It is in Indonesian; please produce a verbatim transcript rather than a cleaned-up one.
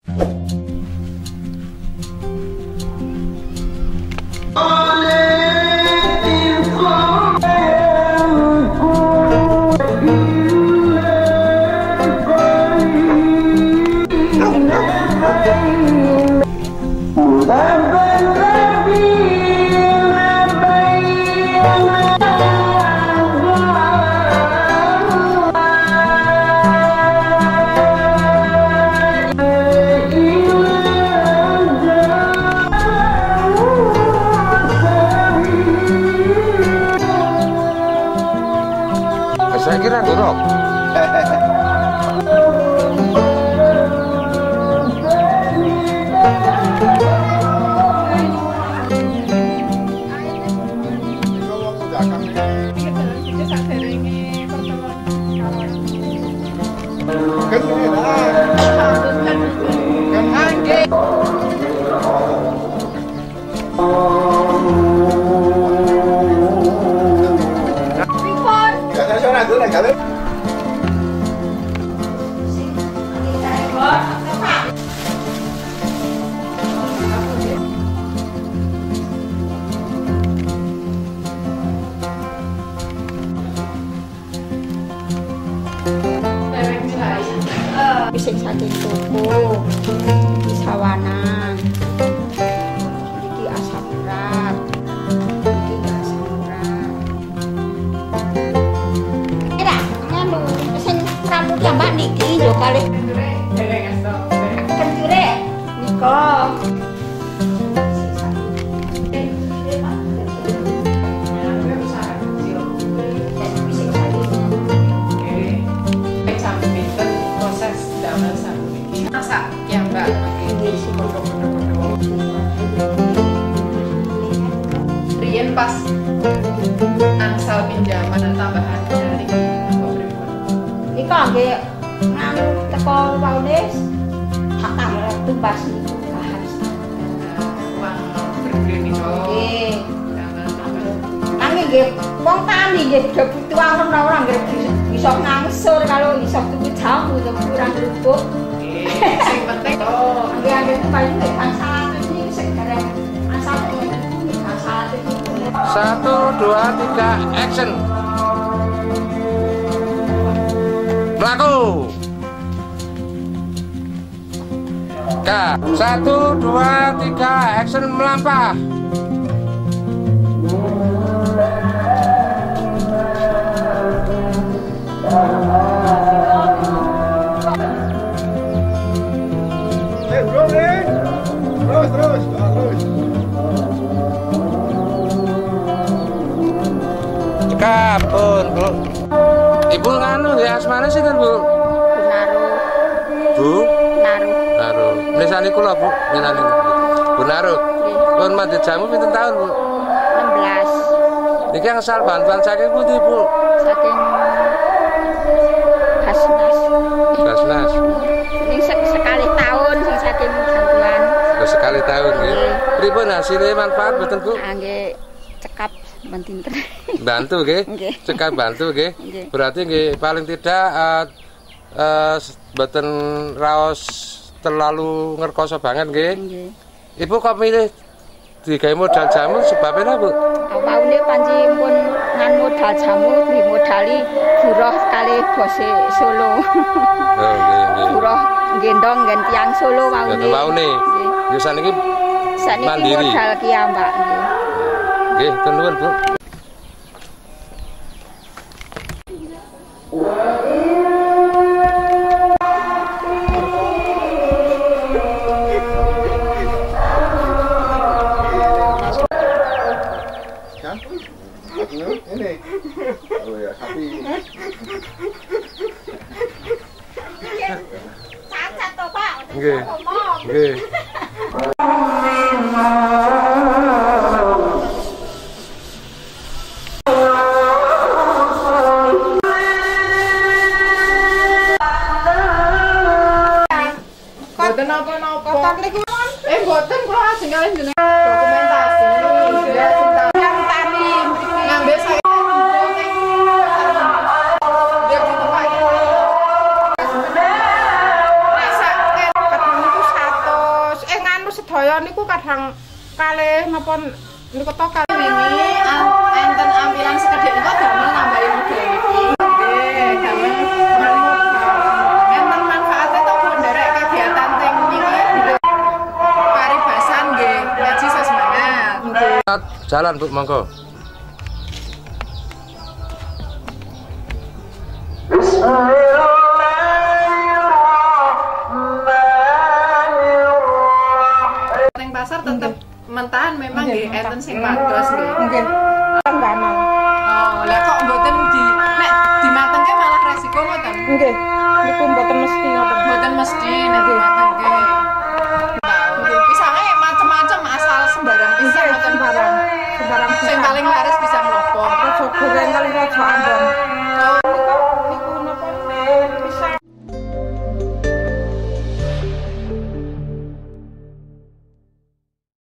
Saya kira gorok. Bising saking tuku di Sawana, iki asam urat, iki asam urat. Kira nganu sing rambut tambah niki yo kalih kendure niko. Rian pas angsal pinjaman tambahan dari Iko nggih nganu teko waune tak tambah tumbas niku bahan uang bergreen itu. nggih. Kan nggih wong tani nggih butuh ora nggih bisa ngangsur kalau iso tuku jamu tuku kurang lupuk. Sing penting oh nggih nggih paling nek salah iki sing gareng asal iki salah iki. Satu, dua, tiga, action. Berlaku. K. Satu, dua, tiga, action melampah. Terus, terus, terus. Kapun, Bu. Ibu nganu ya asmane sinten, Bu? Naruh. Bu Naruh. Naruh. Misale kula, Bu, minane. Bu Naruh. Pun mandi jamu pinten tahun, Bu? enam belas. Niki asal bantuan saking pundi, Bu? Saking Basnas. Basnas. Ini sekali tahun sing saking bantuan. Sekali tahun nggih. Pripun hasilnya manfaat mboten, Bu? Nggih cekap mentinter. Bantu nggih. Cekap bantu nggih. Berarti nggih paling tidak uh, uh, mboten raos terlalu ngerkoso banget nggih. Ibu kok milih digawe modal jamu sebabnya apa, Bu? Awalnya panci pun ngan modal jamu dimodali buruh kali bose Solo. Oh nggih nggih. Buruh gendong nggen tiyang Solo waune. Gendong waune. Ya saniki mandiri. Modal ki ya, Mbak nggih. Nggih, nuwun, Bu. Ini. Oh ya, sapi. Cacat to, Pak. Nggih. Nggih. Boten napa-napa. Eh boten kula ajeng kalih jeneng dokumentasi. Ya cinta. Yang tadi ngambil saya dia di tempat. Rasa ketemu itu Ya niku kadang kalih napa niku to kalih wingi enten ampilan sekedhik niku damel nambahi model iki. Nggih, damel enten manfaate to pun nderek kegiatan teng niki paribasan nggih, ngaji sesemangat. Nggih. Jalan Bu, monggo. Teng pasar tetep mentahan memang nggih enten sing pados nggih. Nggih. Tangganan. Oh, lah kok mboten di nek dimatengke malah resiko ngoten. Nggih. Niku mboten mesti ngoten. Mboten mesti nek dimatengke. Nggih, pisange macem-macem asal sembarang pisang ngoten Sembarang. Sembarang sing paling laris pisang lopo. Raja goreng kali raja ambon.